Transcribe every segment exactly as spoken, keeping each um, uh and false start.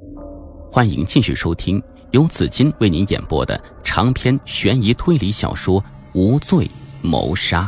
欢迎继续收听由紫金为您演播的长篇悬疑推理小说《无罪谋杀》。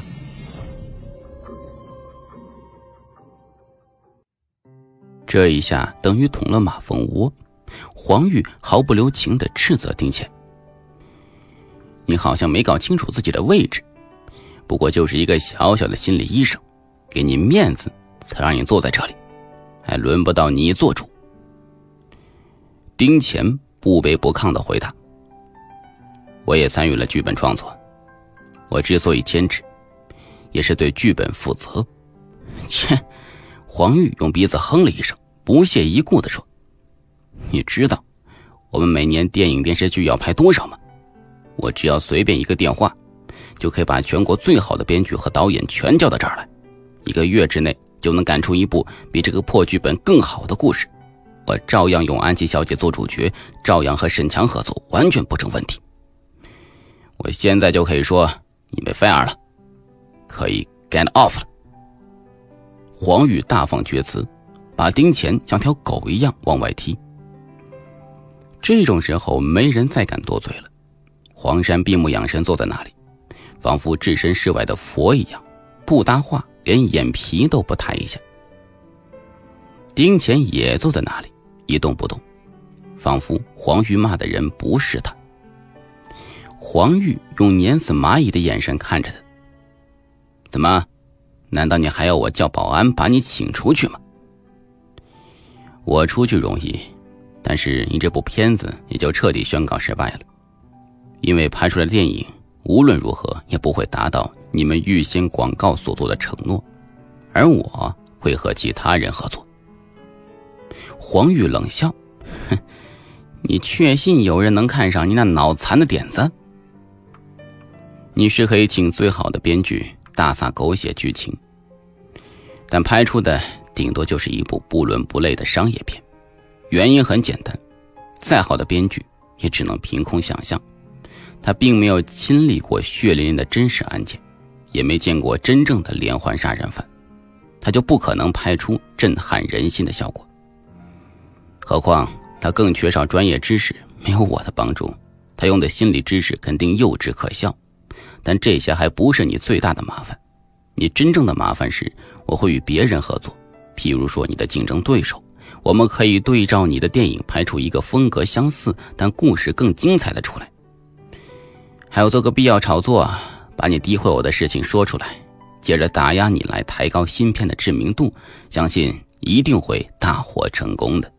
这一下等于捅了马蜂窝，黄玉毫不留情地斥责丁乾：你好像没搞清楚自己的位置，不过就是一个小小的心理医生，给你面子才让你坐在这里，还轮不到你做主。丁乾不卑不亢地回答：我也参与了剧本创作，我之所以坚持，也是对剧本负责。切！黄玉用鼻子哼了一声，不屑一顾地说：你知道我们每年电影电视剧要拍多少吗？我只要随便一个电话，就可以把全国最好的编剧和导演全叫到这儿来，一个月之内就能赶出一部比这个破剧本更好的故事。我照样用安琪小姐做主角，照样和沈强合作，完全不成问题。我现在就可以说你被 fire 了，可以 get off 了。黄玉大放厥词，把丁乾像条狗一样往外踢。这种时候没人再敢多嘴了。黄山闭目养神坐在那里，仿佛置身事外的佛一样，不搭话，连眼皮都不抬一下。丁乾也坐在那里一动不动，仿佛黄玉骂的人不是他。黄玉用碾死蚂蚁的眼神看着他：怎么，难道你还要我叫保安把你请出去吗？我出去容易，但是你这部片子也就彻底宣告失败了，因为拍出来的电影无论如何也不会达到你们预先广告所做的承诺，而我会和其他人合作。黄玉冷笑：哼，你确信有人能看上你那脑残的点子？你是可以请最好的编剧大撒狗血剧情，但拍出的顶多就是一部不伦不类的商业片。原因很简单，再好的编剧也只能凭空想象，他并没有亲历过血淋淋的真实案件，也没见过真正的连环杀人犯，他就不可能拍出震撼人心的效果。何况他更缺少专业知识，没有我的帮助，他用的心理知识肯定幼稚可笑。但这些还不是你最大的麻烦，你真正的麻烦是我会与别人合作，譬如说你的竞争对手，我们可以对照你的电影拍出一个风格相似但故事更精彩的出来。还有做个必要炒作，把你诋毁我的事情说出来，接着打压你来抬高新片的知名度，相信一定会大获成功的。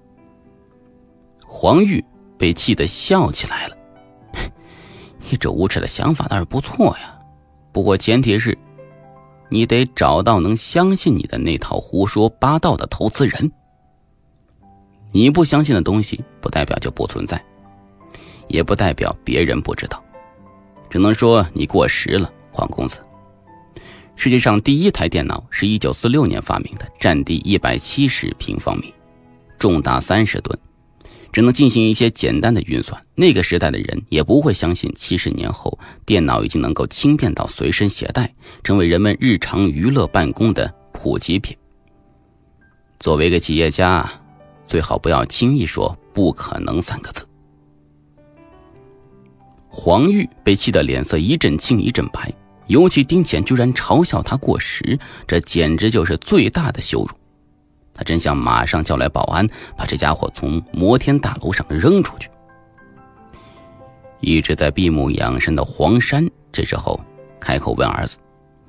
黄玉被气得笑起来了，你这无耻的想法倒是不错呀，不过前提是你得找到能相信你的那套胡说八道的投资人。你不相信的东西不代表就不存在，也不代表别人不知道，只能说你过时了，黄公子。世界上第一台电脑是一九四六年发明的，占地一百七十平方米，重达三十吨，只能进行一些简单的运算，那个时代的人也不会相信七十年后电脑已经能够轻便到随身携带，成为人们日常娱乐办公的普及品。作为一个企业家，最好不要轻易说不可能三个字。黄玉被气得脸色一阵青一阵白，尤其丁乾居然嘲笑他过时，这简直就是最大的羞辱。他真想马上叫来保安，把这家伙从摩天大楼上扔出去。一直在闭目养神的黄山这时候开口问儿子：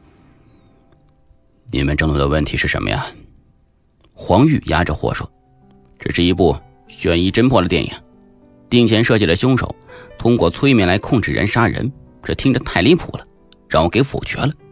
你们争论的问题是什么呀？黄玉压着火说：这是一部悬疑侦破的电影，丁乾设计的凶手通过催眠来控制人杀人，这听着太离谱了，让我给否决了。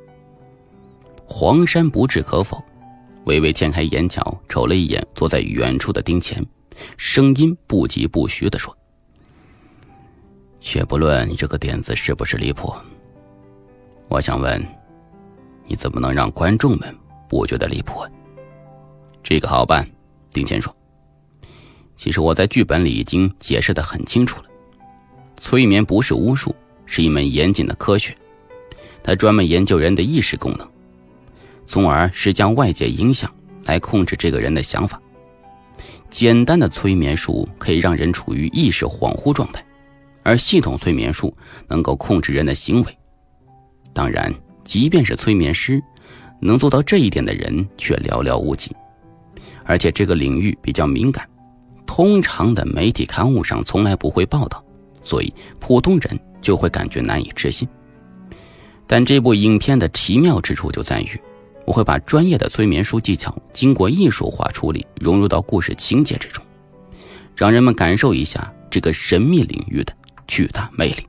黄山不置可否，微微掀开眼角，瞅了一眼坐在远处的丁乾，声音不疾不徐地说：且不论你这个点子是不是离谱，我想问你怎么能让观众们不觉得离谱？这个好办，丁乾说，其实我在剧本里已经解释得很清楚了，催眠不是巫术，是一门严谨的科学，它专门研究人的意识功能，从而是将外界影响来控制这个人的想法。 简单的催眠术可以让人处于意识恍惚状态，而系统催眠术能够控制人的行为。当然，即便是催眠师，能做到这一点的人却寥寥无几。而且这个领域比较敏感，通常的媒体刊物上从来不会报道，所以普通人就会感觉难以置信。但这部影片的奇妙之处就在于，我会把专业的催眠术技巧经过艺术化处理融入到故事情节之中，让人们感受一下这个神秘领域的巨大魅力。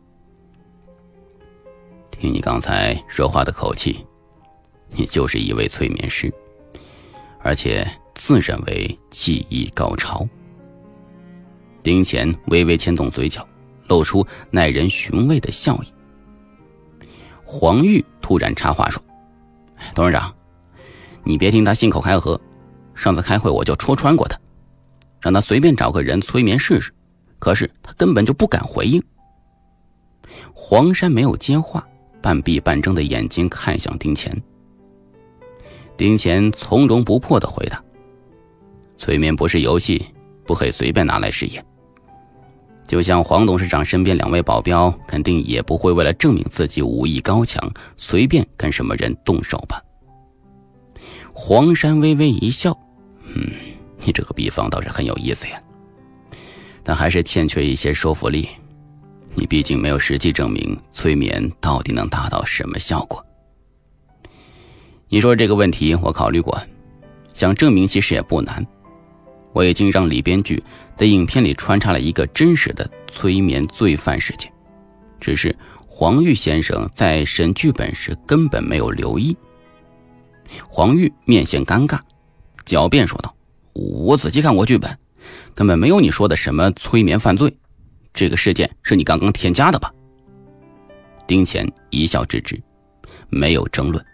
听你刚才说话的口气，你就是一位催眠师，而且自认为技艺高超。丁乾微微牵动嘴角，露出耐人寻味的笑意。黄玉突然插话说：“董事长，你别听他信口开河，上次开会我就戳穿过他，让他随便找个人催眠试试，可是他根本就不敢回应。”黄山没有接话，半闭半睁的眼睛看向丁乾。丁乾从容不迫地回答：“催眠不是游戏，不可以随便拿来试验。就像黄董事长身边两位保镖，肯定也不会为了证明自己武艺高强，随便跟什么人动手吧。”黄山微微一笑：“嗯，你这个比方倒是很有意思呀，但还是欠缺一些说服力。你毕竟没有实际证明催眠到底能达到什么效果。你说这个问题我考虑过，想证明其实也不难。我已经让李编剧在影片里穿插了一个真实的催眠罪犯事件，只是黄玉先生在审剧本时根本没有留意。”黄玉面现尴尬，狡辩说道：“我仔细看过剧本，根本没有你说的什么催眠犯罪，这个事件是你刚刚添加的吧？”丁乾一笑置之，没有争论。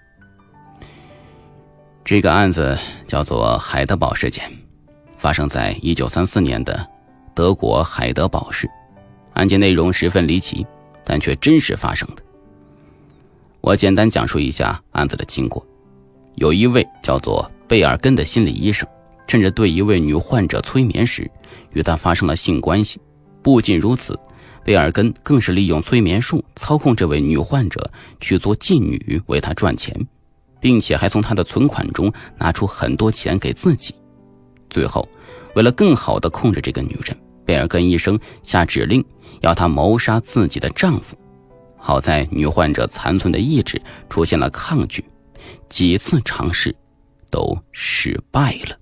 这个案子叫做海德堡事件，发生在一九三四年的德国海德堡市，案件内容十分离奇，但却真实发生的。我简单讲述一下案子的经过。有一位叫做贝尔根的心理医生，趁着对一位女患者催眠时，与她发生了性关系。不仅如此，贝尔根更是利用催眠术操控这位女患者去做妓女，为她赚钱，并且还从她的存款中拿出很多钱给自己。最后，为了更好地控制这个女人，贝尔根医生下指令要她谋杀自己的丈夫。好在女患者残存的意志出现了抗拒，几次尝试都失败了。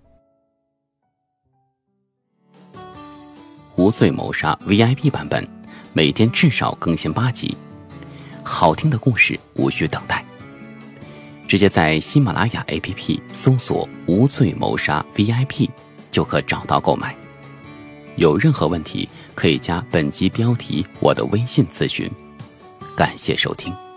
无罪谋杀 V I P 版本，每天至少更新八集，好听的故事无需等待，直接在喜马拉雅 A P P 搜索无罪谋杀 V I P 就可找到购买。有任何问题可以加本集标题我的微信咨询。感谢收听。